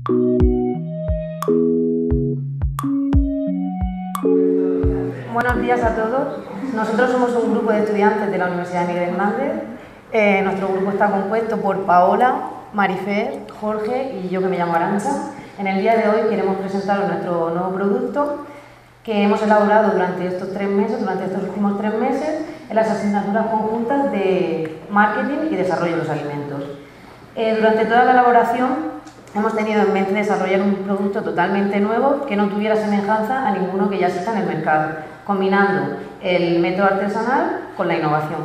Buenos días a todos. Nosotros somos un grupo de estudiantes de la Universidad Miguel Hernández. Nuestro grupo está compuesto por Paola, Marifer, Jorge y yo, que me llamo Arantxa. En el día de hoy queremos presentaros nuestro nuevo producto que hemos elaborado durante estos últimos 3 meses en las asignaturas conjuntas de Marketing y Desarrollo de los Alimentos. Durante toda la elaboración hemos tenido en mente desarrollar un producto totalmente nuevo que no tuviera semejanza a ninguno que ya exista en el mercado, combinando el método artesanal con la innovación.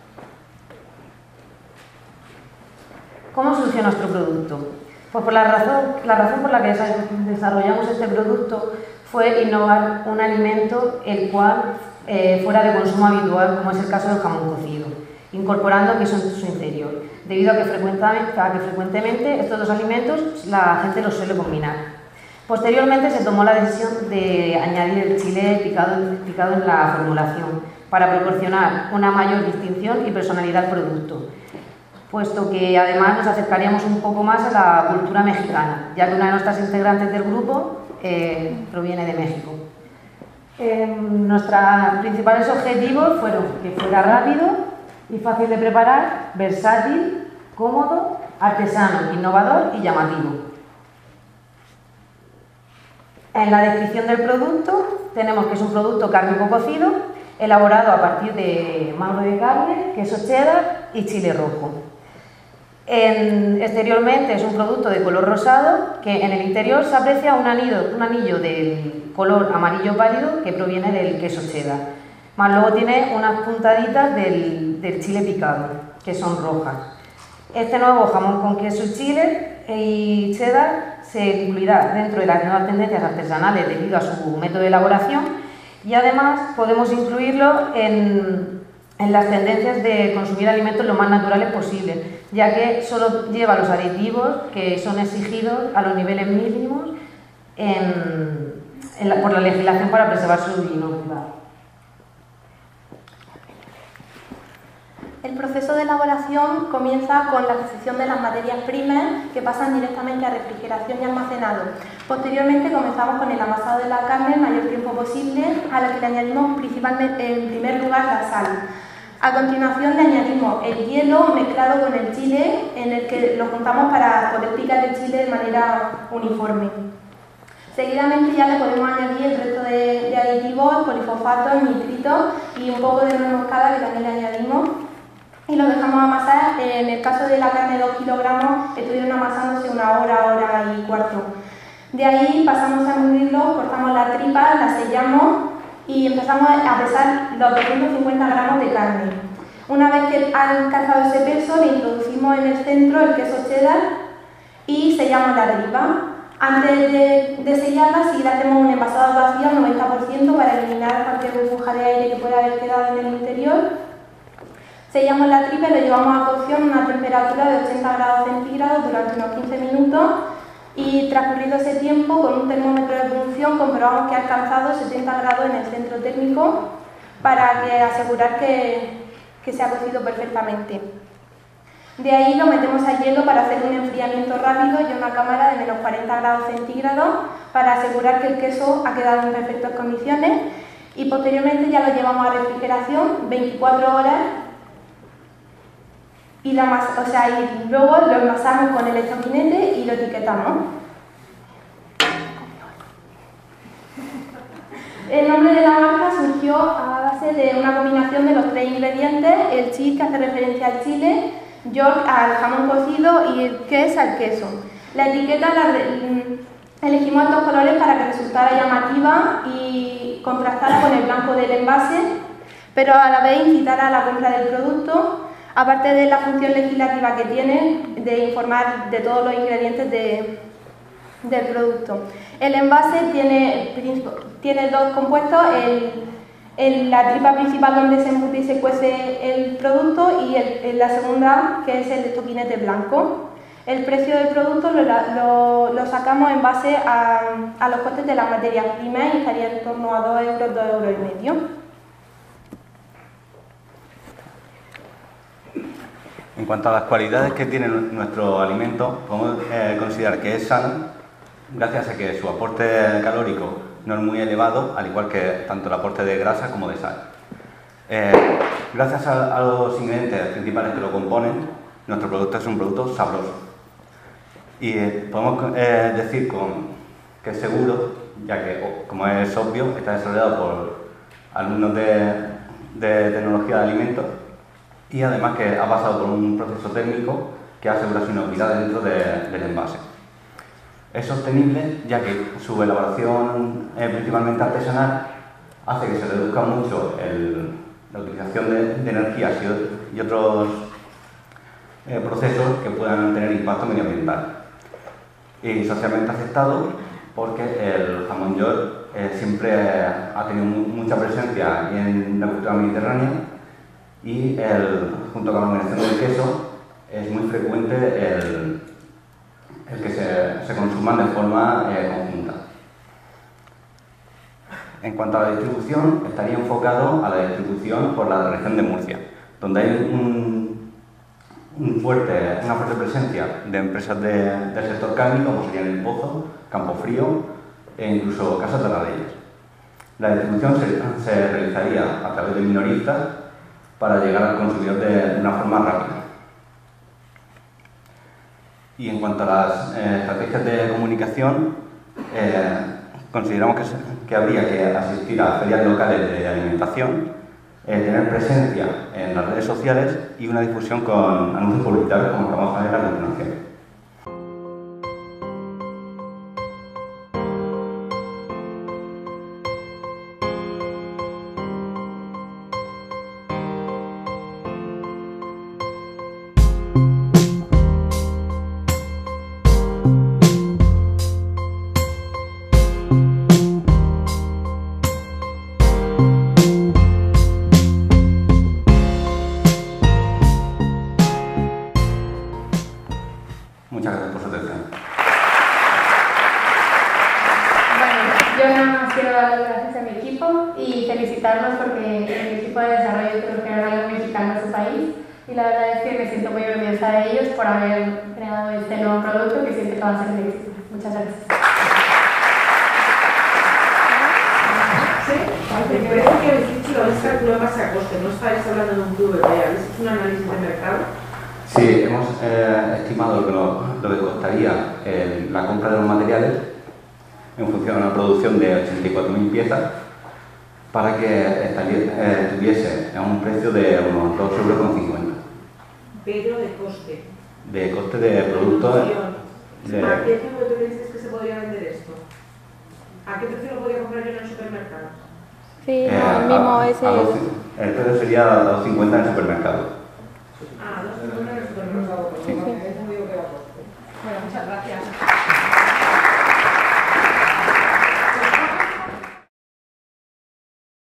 ¿Cómo surgió nuestro producto? Pues la razón por la que desarrollamos este producto fue innovar un alimento el cual fuera de consumo habitual, como es el caso del jamón cocido, incorporando queso en su interior, debido a que frecuentemente estos dos alimentos la gente los suele combinar. Posteriormente se tomó la decisión de añadir el chile picado en la formulación para proporcionar una mayor distinción y personalidad al producto, puesto que además nos acercaríamos un poco más a la cultura mexicana, ya que una de nuestras integrantes del grupo proviene de México. Nuestros principales objetivos fueron que fuera rápido y fácil de preparar, versátil, cómodo, artesano, innovador y llamativo. En la descripción del producto tenemos que es un producto cárnico cocido, elaborado a partir de mango de carne, queso cheddar y chile rojo. Exteriormente es un producto de color rosado, que en el interior se aprecia un anillo del color amarillo pálido que proviene del queso cheddar. Más luego tiene unas puntaditas del chile picado, que son rojas. Este nuevo jamón con queso y chile y cheddar se incluirá dentro de las nuevas tendencias artesanales debido a su método de elaboración, y además podemos incluirlo en las tendencias de consumir alimentos lo más naturales posible, ya que solo lleva los aditivos que son exigidos a los niveles mínimos por la legislación para preservar su inocuidad. El proceso de elaboración comienza con la extracción de las materias primas, que pasan directamente a refrigeración y almacenado. Posteriormente comenzamos con el amasado de la carne el mayor tiempo posible, a la que le añadimos principalmente, en primer lugar, la sal. A continuación le añadimos el hielo mezclado con el chile, en el que lo juntamos para poder picar el chile de manera uniforme. Seguidamente ya le podemos añadir el resto de aditivos, polifosfatos, nitritos y un poco de nuez moscada, que también le añadimos. Y lo dejamos amasar. En el caso de la carne de 2 kilogramos, estuvieron amasándose 1 hora, hora y cuarto. De ahí pasamos a engulirlo, cortamos la tripa, la sellamos y empezamos a pesar los 250 gramos de carne. Una vez que han alcanzado ese peso, le introducimos en el centro el queso cheddar y sellamos la tripa. Antes de sellarla, sí le hacemos un envasado vacío al 90% para eliminar cualquier burbuja de aire que pueda haber quedado en el interior. Sellamos la tripa y lo llevamos a cocción a una temperatura de 80 grados centígrados durante unos 15 minutos, y transcurrido ese tiempo, con un termómetro de punción comprobamos que ha alcanzado 70 grados en el centro térmico para asegurar que se ha cocido perfectamente. De ahí lo metemos a hielo para hacer un enfriamiento rápido y una cámara de menos 40 grados centígrados para asegurar que el queso ha quedado en perfectas condiciones, y posteriormente ya lo llevamos a refrigeración 24 horas. Y luego lo envasamos con el estoquinete y lo etiquetamos. El nombre de la marca surgió a base de una combinación de los 3 ingredientes: el cheese, que hace referencia al chile, York al jamón cocido y el queso al queso. La etiqueta elegimos estos colores para que resultara llamativa y contrastara con el blanco del envase, pero a la vez incitara a la compra del producto, aparte de la función legislativa que tiene de informar de todos los ingredientes del producto. El envase tiene 2 compuestos: la tripa principal, donde se embute y se cuece el producto, y la segunda, que es el estoquinete blanco. El precio del producto lo sacamos en base a los costes de las materias primas, y estaría en torno a 2 euros, 2,5 euros. En cuanto a las cualidades que tiene nuestro alimento, podemos considerar que es sano, gracias a que su aporte calórico no es muy elevado, al igual que tanto el aporte de grasa como de sal. Gracias a los ingredientes principales que lo componen, nuestro producto es un producto sabroso. Y podemos decir que es seguro, ya que, como es obvio, está desarrollado por alumnos de tecnología de alimentos y además que ha pasado por un proceso térmico que asegura su inocuidad dentro del envase. Es sostenible, ya que su elaboración principalmente artesanal hace que se reduzca mucho la utilización de energías y otros procesos que puedan tener impacto medioambiental. Y socialmente aceptado porque el jamón york siempre ha tenido mucha presencia en la cultura mediterránea y junto con la combinación del queso es muy frecuente el que se consuman de forma conjunta. En cuanto a la distribución, estaría enfocado a la distribución por la región de Murcia, donde hay una fuerte presencia de empresas del sector cárnico, como serían El Pozo, Campofrío e incluso Casas de las Reyes. La distribución se realizaría a través de minoristas para llegar al consumidor de una forma rápida. Y en cuanto a las estrategias de comunicación, consideramos que habría que asistir a ferias locales de alimentación, tener presencia en las redes sociales y una difusión con anuncios publicitarios, como vamos a ver a continuación. Muchas gracias por su atención. Bueno, yo nada más quiero dar las gracias a mi equipo y felicitarlos porque el equipo de desarrollo creo que era algo mexicano en su país y la verdad es que me siento muy orgullosa de ellos por haber creado este nuevo producto que siento que va a ser un éxito. Muchas gracias. Me parece que habéis dicho que habéis calculado base a coste, no estáis hablando de un QVP, habéis hecho un análisis de mercado. Sí, hemos estimado lo que costaría la compra de los materiales en función de una producción de 84.000 piezas para que tuviese a un precio de unos 2,50 €. Pero de coste. De coste de producto. ¿A qué precio tú dices que se podría vender esto? ¿A qué precio lo podría comprar yo en el supermercado? Sí, no, el mismo ese. El precio sería a 2,50 en el supermercado. Ah, 2,50 en el supermercado. Sí. Bueno, muchas gracias.